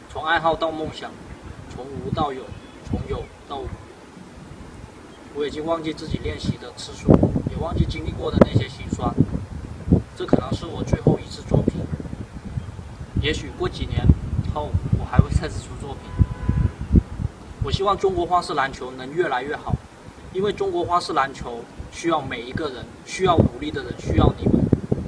从爱好到梦想，从无到有，从有到无。我已经忘记自己练习的次数，也忘记经历过的那些辛酸。这可能是我最后一次作品，也许过几年后我还会再次出作品。我希望中国花式篮球能越来越好，因为中国花式篮球需要每一个人，需要努力的人，需要你们。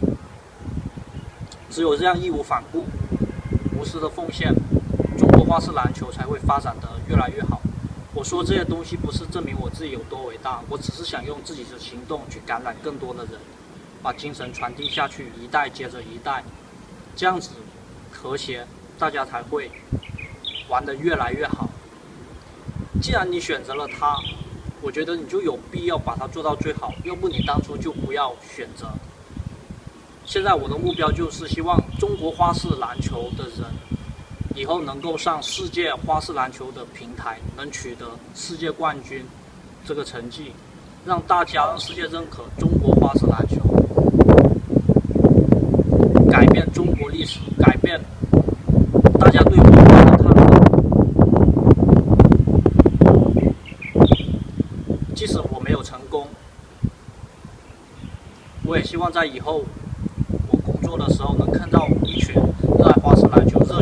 只有这样义无反顾、无私的奉献，中国花式篮球才会发展得越来越好。我说这些东西不是证明我自己有多伟大，我只是想用自己的行动去感染更多的人，把精神传递下去，一代接着一代，这样子和谐，大家才会玩得越来越好。既然你选择了它，我觉得你就有必要把它做到最好，要不你当初就不要选择。现在我的目标就是希望中国花式篮球的人以后能够上世界花式篮球的平台，能取得世界冠军这个成绩，让大家让世界认可中国花式篮球，改变中国历史，改变大家对文化的看法。即使我没有成功，我也希望在以后我工作的时候能看到一群热爱花式篮球、热